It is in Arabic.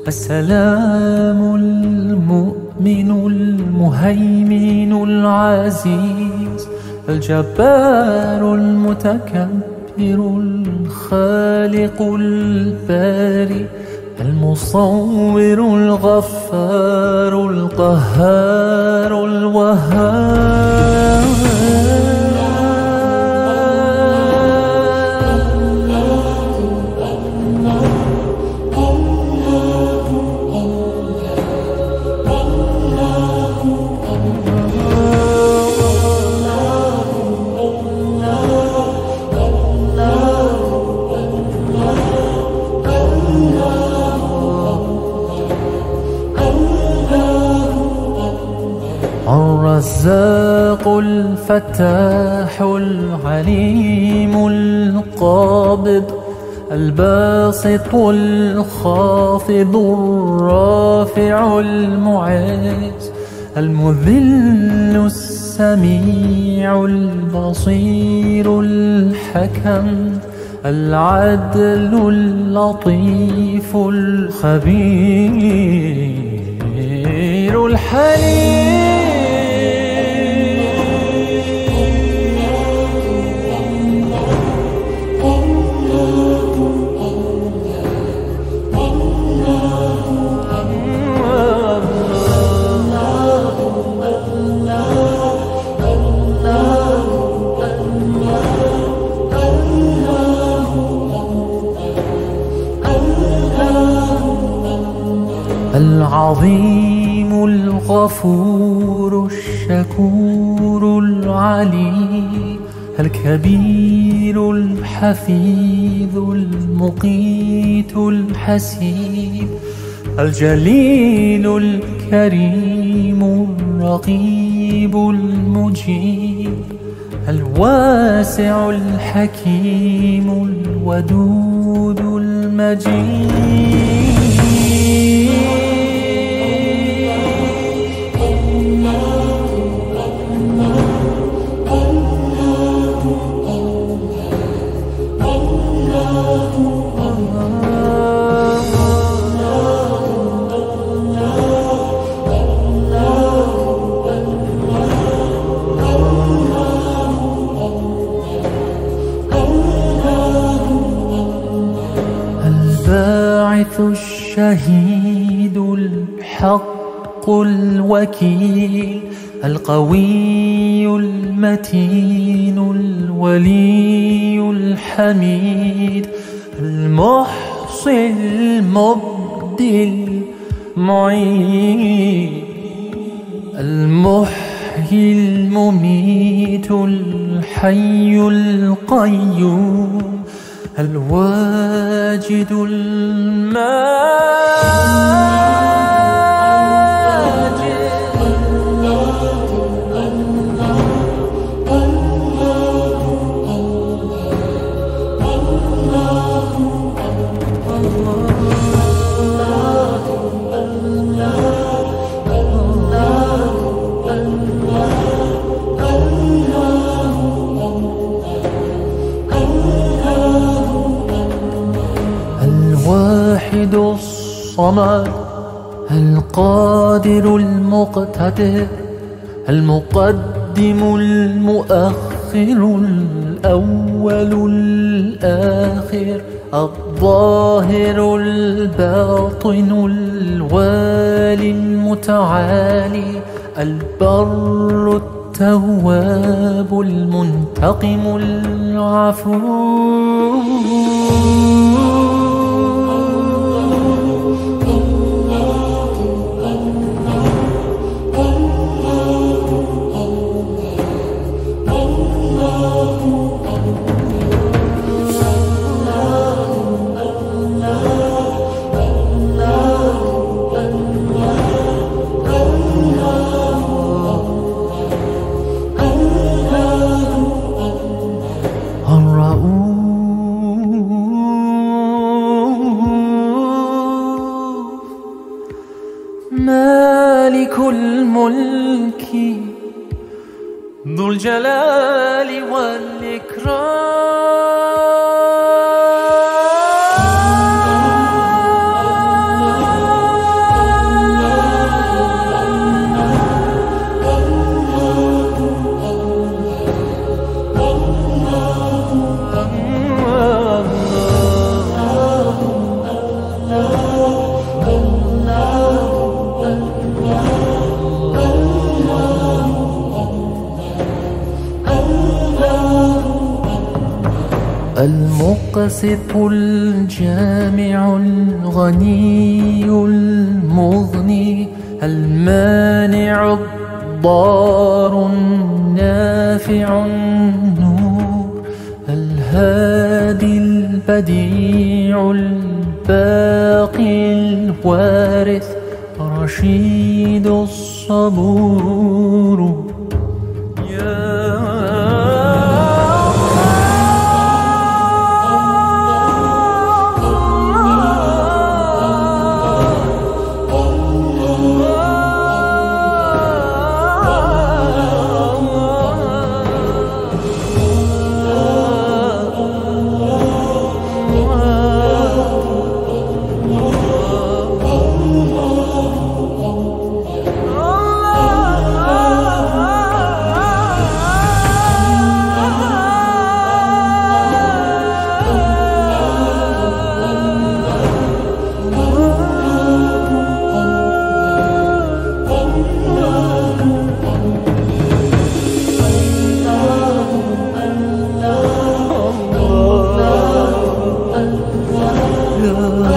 السلام المؤمن المهيمن العزيز الجبار المتكبر الخالق الباري المصور الغفار القهار الوهاب. الرزاق الفتاح العليم القابض الباسط الخافض الرافع المعز المذل السميع البصير الحكم العدل اللطيف الخبير الحليم. العظيم الغفور الشكور العليم الكبير الحفيظ المقيت الحسيب الجليل الكريم الرقيب المجيب الواسع الحكيم الودود المجيد. الباعث الشهيد الحق الوكيل القوي المتين الولي الحميد المحصي المبدي المعيد المحيي المميت الحي القيوم الواجد الماجد. الواحد الصمد القادر المقتدر المقدم المؤخر الأول الآخر الظاهر الباطن الوالي المتعالي البر التواب المنتقم العفو. مالك الملك ذو الجلال والإكرام. المقسط الجامع الغني المغني المانع الضار النافع النور الهادي البديع الباقي الوارث رشيد الصبور يا